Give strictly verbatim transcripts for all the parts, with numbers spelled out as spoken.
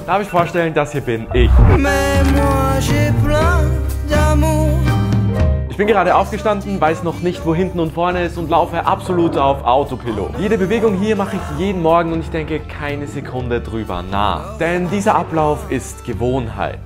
Darf ich vorstellen, das hier bin ich. Ich bin gerade aufgestanden, weiß noch nicht, wo hinten und vorne ist und laufe absolut auf Autopilot. Jede Bewegung hier mache ich jeden Morgen und ich denke keine Sekunde drüber nach. Denn dieser Ablauf ist Gewohnheit.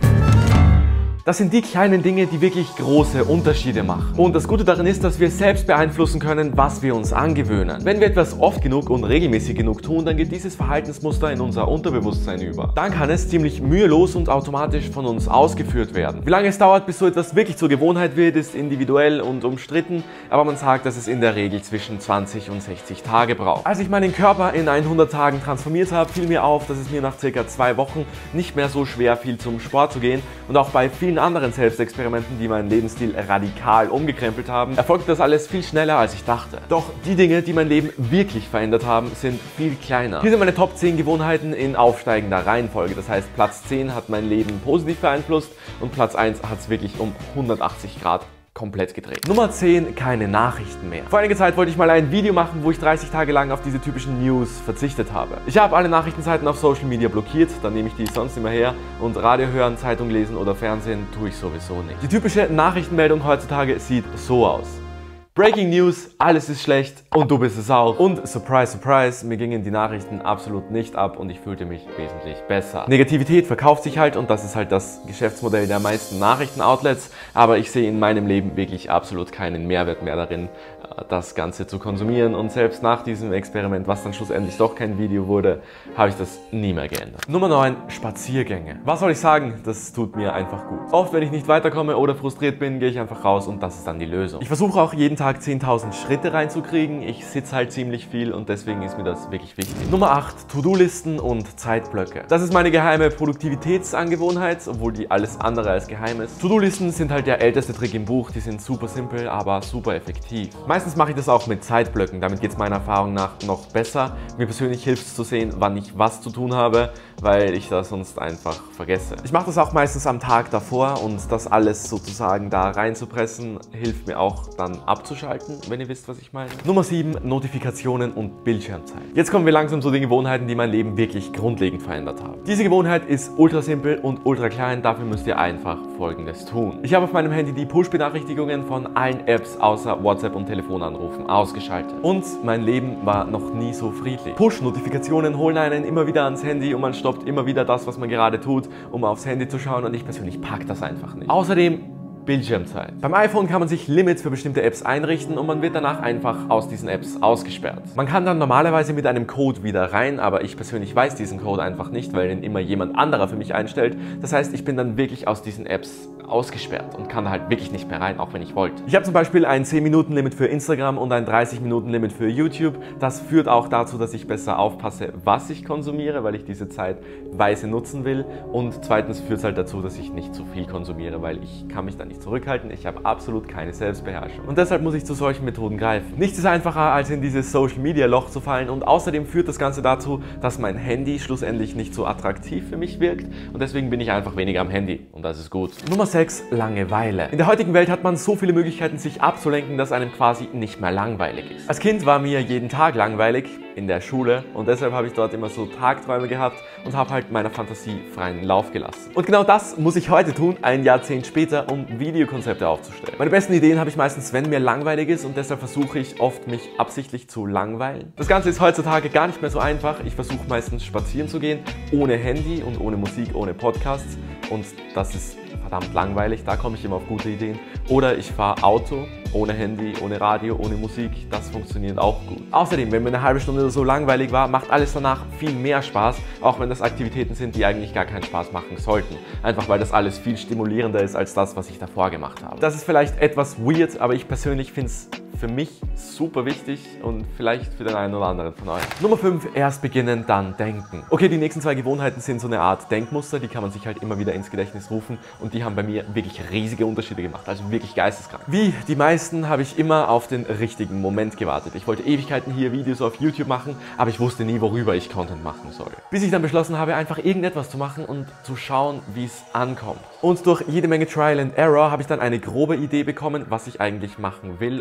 Das sind die kleinen Dinge, die wirklich große Unterschiede machen. Und das Gute daran ist, dass wir selbst beeinflussen können, was wir uns angewöhnen. Wenn wir etwas oft genug und regelmäßig genug tun, dann geht dieses Verhaltensmuster in unser Unterbewusstsein über. Dann kann es ziemlich mühelos und automatisch von uns ausgeführt werden. Wie lange es dauert, bis so etwas wirklich zur Gewohnheit wird, ist individuell und umstritten, aber man sagt, dass es in der Regel zwischen zwanzig und sechzig Tage braucht. Als ich meinen Körper in hundert Tagen transformiert habe, fiel mir auf, dass es mir nach circa zwei Wochen nicht mehr so schwer fiel, zum Sport zu gehen, und auch bei vielen anderen Selbstexperimenten, die meinen Lebensstil radikal umgekrempelt haben, erfolgte das alles viel schneller, als ich dachte. Doch die Dinge, die mein Leben wirklich verändert haben, sind viel kleiner. Hier sind meine Top zehn Gewohnheiten in aufsteigender Reihenfolge. Das heißt, Platz zehn hat mein Leben positiv beeinflusst und Platz eins hat es wirklich um hundertachtzig Grad komplett gedreht. Nummer zehn, keine Nachrichten mehr. Vor einiger Zeit wollte ich mal ein Video machen, wo ich dreißig Tage lang auf diese typischen News verzichtet habe. Ich habe alle Nachrichtenseiten auf Social Media blockiert, dann nehme ich die sonst immer her, und Radio hören, Zeitung lesen oder Fernsehen tue ich sowieso nicht. Die typische Nachrichtenmeldung heutzutage sieht so aus: Breaking News, alles ist schlecht und du bist es auch. Und surprise, surprise, mir gingen die Nachrichten absolut nicht ab und ich fühlte mich wesentlich besser. Negativität verkauft sich halt und das ist halt das Geschäftsmodell der meisten Nachrichtenoutlets, aber ich sehe in meinem Leben wirklich absolut keinen Mehrwert mehr darin, das Ganze zu konsumieren, und selbst nach diesem Experiment, was dann schlussendlich doch kein Video wurde, habe ich das nie mehr geändert. Nummer neun, Spaziergänge. Was soll ich sagen? Das tut mir einfach gut. Oft, wenn ich nicht weiterkomme oder frustriert bin, gehe ich einfach raus und das ist dann die Lösung. Ich versuche auch jeden Tag zehntausend Schritte reinzukriegen. Ich sitze halt ziemlich viel und deswegen ist mir das wirklich wichtig. Nummer acht, To-Do-Listen und Zeitblöcke. Das ist meine geheime Produktivitätsangewohnheit, obwohl die alles andere als geheim ist. To-Do-Listen sind halt der älteste Trick im Buch. Die sind super simpel, aber super effektiv. Meistens mache ich das auch mit Zeitblöcken. Damit geht es meiner Erfahrung nach noch besser. Mir persönlich hilft es zu sehen, wann ich was zu tun habe, weil ich das sonst einfach vergesse. Ich mache das auch meistens am Tag davor und das alles sozusagen da reinzupressen, hilft mir auch dann abzuschalten, wenn ihr wisst, was ich meine. Nummer sieben, Notifikationen und Bildschirmzeit. Jetzt kommen wir langsam zu den Gewohnheiten, die mein Leben wirklich grundlegend verändert haben. Diese Gewohnheit ist ultra simpel und ultra klein, dafür müsst ihr einfach Folgendes tun. Ich habe auf meinem Handy die Push-Benachrichtigungen von allen Apps außer WhatsApp und Telefonanrufen ausgeschaltet. Und mein Leben war noch nie so friedlich. Push-Notifikationen holen einen immer wieder ans Handy und man stoppt immer wieder das, was man gerade tut, um aufs Handy zu schauen, und ich persönlich pack das einfach nicht. Außerdem Bildschirmzeit. Beim iPhone kann man sich Limits für bestimmte Apps einrichten und man wird danach einfach aus diesen Apps ausgesperrt. Man kann dann normalerweise mit einem Code wieder rein, aber ich persönlich weiß diesen Code einfach nicht, weil den immer jemand anderer für mich einstellt. Das heißt, ich bin dann wirklich aus diesen Apps ausgesperrt und kann halt wirklich nicht mehr rein, auch wenn ich wollte. Ich habe zum Beispiel ein zehn Minuten Limit für Instagram und ein dreißig Minuten Limit für YouTube. Das führt auch dazu, dass ich besser aufpasse, was ich konsumiere, weil ich diese Zeit weise nutzen will. Und zweitens führt es halt dazu, dass ich nicht zu viel konsumiere, weil ich kann mich dann nicht zurückhalten. Ich habe absolut keine Selbstbeherrschung. Und deshalb muss ich zu solchen Methoden greifen. Nichts ist einfacher, als in dieses Social Media Loch zu fallen, und außerdem führt das Ganze dazu, dass mein Handy schlussendlich nicht so attraktiv für mich wirkt, und deswegen bin ich einfach weniger am Handy und das ist gut. Nummer sechs, Langeweile. In der heutigen Welt hat man so viele Möglichkeiten, sich abzulenken, dass einem quasi nicht mehr langweilig ist. Als Kind war mir jeden Tag langweilig in der Schule und deshalb habe ich dort immer so Tagträume gehabt und habe halt meiner Fantasie freien Lauf gelassen. Und genau das muss ich heute tun, ein Jahrzehnt später, um Videokonzepte aufzustellen. Meine besten Ideen habe ich meistens, wenn mir langweilig ist, und deshalb versuche ich oft, mich absichtlich zu langweilen. Das Ganze ist heutzutage gar nicht mehr so einfach. Ich versuche meistens spazieren zu gehen, ohne Handy und ohne Musik, ohne Podcasts, und das ist verdammt langweilig, da komme ich immer auf gute Ideen. Oder ich fahre Auto, ohne Handy, ohne Radio, ohne Musik, das funktioniert auch gut. Außerdem, wenn mir eine halbe Stunde oder so langweilig war, macht alles danach viel mehr Spaß, auch wenn das Aktivitäten sind, die eigentlich gar keinen Spaß machen sollten. Einfach weil das alles viel stimulierender ist als das, was ich davor gemacht habe. Das ist vielleicht etwas weird, aber ich persönlich finde es für mich super wichtig und vielleicht für den einen oder anderen von euch. Nummer fünf, erst beginnen, dann denken. Okay, die nächsten zwei Gewohnheiten sind so eine Art Denkmuster, die kann man sich halt immer wieder ins Gedächtnis rufen und die haben bei mir wirklich riesige Unterschiede gemacht, also wirklich geisteskrank. Wie die meisten habe ich immer auf den richtigen Moment gewartet. Ich wollte Ewigkeiten hier Videos auf YouTube machen, aber ich wusste nie, worüber ich Content machen soll. Bis ich dann beschlossen habe, einfach irgendetwas zu machen und zu schauen, wie es ankommt. Und durch jede Menge Trial and Error habe ich dann eine grobe Idee bekommen, was ich eigentlich machen will, obwohl ich es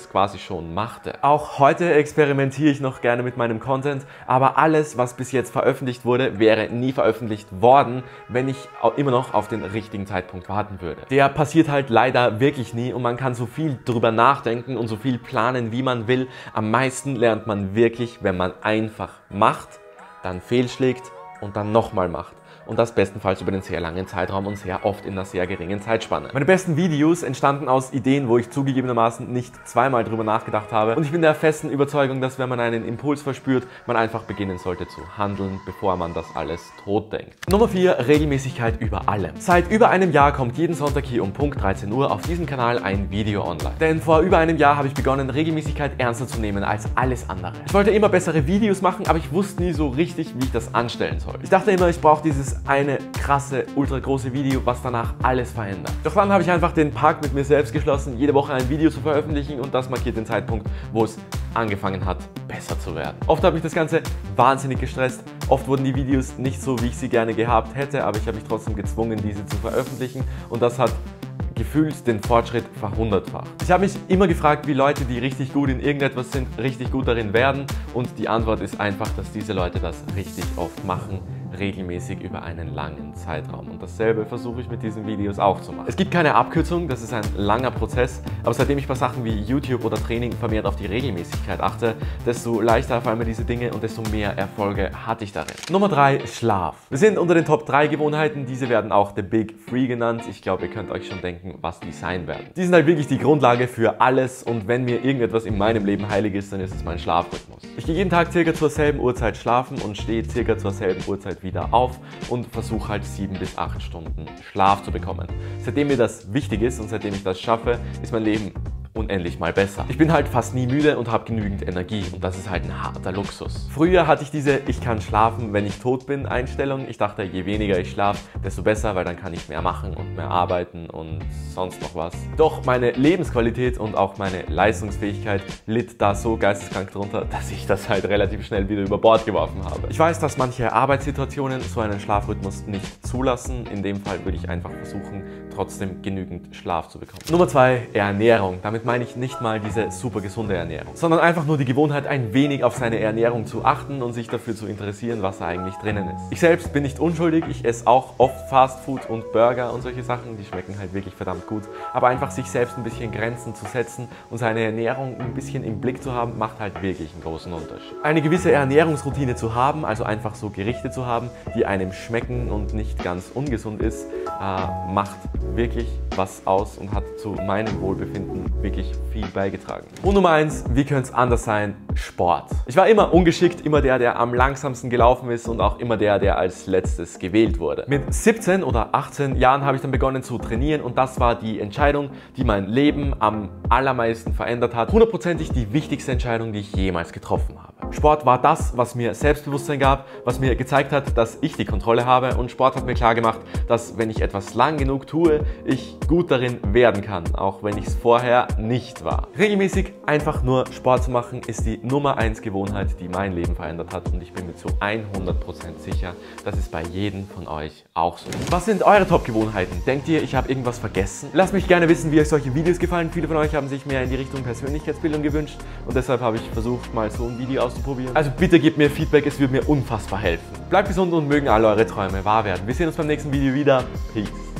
es quasi schon machte. Auch heute experimentiere ich noch gerne mit meinem Content, aber alles, was bis jetzt veröffentlicht wurde, wäre nie veröffentlicht worden, wenn ich immer noch auf den richtigen Zeitpunkt warten würde. Der passiert halt leider wirklich nie und man kann so viel drüber nachdenken und so viel planen, wie man will. Am meisten lernt man wirklich, wenn man einfach macht, dann fehlschlägt und dann nochmal macht. Und das bestenfalls über einen sehr langen Zeitraum und sehr oft in einer sehr geringen Zeitspanne. Meine besten Videos entstanden aus Ideen, wo ich zugegebenermaßen nicht zweimal drüber nachgedacht habe. Und ich bin der festen Überzeugung, dass wenn man einen Impuls verspürt, man einfach beginnen sollte zu handeln, bevor man das alles totdenkt. Nummer vier. Regelmäßigkeit über allem. Seit über einem Jahr kommt jeden Sonntag hier um Punkt dreizehn Uhr auf diesem Kanal ein Video online. Denn vor über einem Jahr habe ich begonnen, Regelmäßigkeit ernster zu nehmen als alles andere. Ich wollte immer bessere Videos machen, aber ich wusste nie so richtig, wie ich das anstellen soll. Ich dachte immer, ich brauche dieses eine krasse, ultra große Video, was danach alles verändert. Doch dann habe ich einfach den Pakt mit mir selbst geschlossen, jede Woche ein Video zu veröffentlichen und das markiert den Zeitpunkt, wo es angefangen hat, besser zu werden. Oft habe ich das Ganze wahnsinnig gestresst, oft wurden die Videos nicht so, wie ich sie gerne gehabt hätte, aber ich habe mich trotzdem gezwungen, diese zu veröffentlichen und das hat gefühlt den Fortschritt verhundertfacht. Ich habe mich immer gefragt, wie Leute, die richtig gut in irgendetwas sind, richtig gut darin werden und die Antwort ist einfach, dass diese Leute das richtig oft machen, regelmäßig über einen langen Zeitraum. Und dasselbe versuche ich mit diesen Videos auch zu machen. Es gibt keine Abkürzung, das ist ein langer Prozess, aber seitdem ich bei Sachen wie YouTube oder Training vermehrt auf die Regelmäßigkeit achte, desto leichter fallen mir diese Dinge und desto mehr Erfolge hatte ich darin. Nummer drei. Schlaf. Wir sind unter den Top drei Gewohnheiten, diese werden auch The Big Three genannt. Ich glaube, ihr könnt euch schon denken, was die sein werden. Die sind halt wirklich die Grundlage für alles und wenn mir irgendetwas in meinem Leben heilig ist, dann ist es mein Schlafrhythmus. Ich gehe jeden Tag circa zur selben Uhrzeit schlafen und stehe circa zur selben Uhrzeit wieder auf und versuche halt sieben bis acht Stunden Schlaf zu bekommen. Seitdem mir das wichtig ist und seitdem ich das schaffe, ist mein Leben unendlich mal besser. Ich bin halt fast nie müde und habe genügend Energie und das ist halt ein harter Luxus. Früher hatte ich diese "Ich kann schlafen, wenn ich tot bin" Einstellung. Ich dachte, je weniger ich schlafe, desto besser, weil dann kann ich mehr machen und mehr arbeiten und sonst noch was. Doch meine Lebensqualität und auch meine Leistungsfähigkeit litt da so geisteskrank drunter, dass ich das halt relativ schnell wieder über Bord geworfen habe. Ich weiß, dass manche Arbeitssituationen so einen Schlafrhythmus nicht zulassen. In dem Fall würde ich einfach versuchen, trotzdem genügend Schlaf zu bekommen. Nummer zwei. Ernährung. Damit meine ich nicht mal diese super gesunde Ernährung, sondern einfach nur die Gewohnheit, ein wenig auf seine Ernährung zu achten und sich dafür zu interessieren, was da eigentlich drinnen ist. Ich selbst bin nicht unschuldig, ich esse auch oft Fast Food und Burger und solche Sachen, die schmecken halt wirklich verdammt gut, aber einfach sich selbst ein bisschen Grenzen zu setzen und seine Ernährung ein bisschen im Blick zu haben, macht halt wirklich einen großen Unterschied. Eine gewisse Ernährungsroutine zu haben, also einfach so Gerichte zu haben, die einem schmecken und nicht ganz ungesund ist, äh, macht wirklich was aus und hat zu meinem Wohlbefinden wirklich viel beigetragen. Und Nummer eins, wie könnte es anders sein? Sport. Ich war immer ungeschickt, immer der, der am langsamsten gelaufen ist und auch immer der, der als letztes gewählt wurde. Mit siebzehn oder achtzehn Jahren habe ich dann begonnen zu trainieren und das war die Entscheidung, die mein Leben am allermeisten verändert hat. Hundertprozentig die wichtigste Entscheidung, die ich jemals getroffen habe. Sport war das, was mir Selbstbewusstsein gab, was mir gezeigt hat, dass ich die Kontrolle habe und Sport hat mir klar gemacht, dass wenn ich etwas lang genug tue, ich gut darin werden kann, auch wenn ich es vorher nicht war. Regelmäßig einfach nur Sport zu machen, ist die Nummer eins Gewohnheit, die mein Leben verändert hat und ich bin mir zu hundert Prozent sicher, das ist bei jedem von euch auch so. Was sind eure Top-Gewohnheiten? Denkt ihr, ich habe irgendwas vergessen? Lasst mich gerne wissen, wie euch solche Videos gefallen. Viele von euch haben sich mehr in die Richtung Persönlichkeitsbildung gewünscht und deshalb habe ich versucht, mal so ein Video auszuprobieren. Also bitte gebt mir Feedback, es würde mir unfassbar helfen. Bleibt gesund und mögen alle eure Träume wahr werden. Wir sehen uns beim nächsten Video wieder. Peace.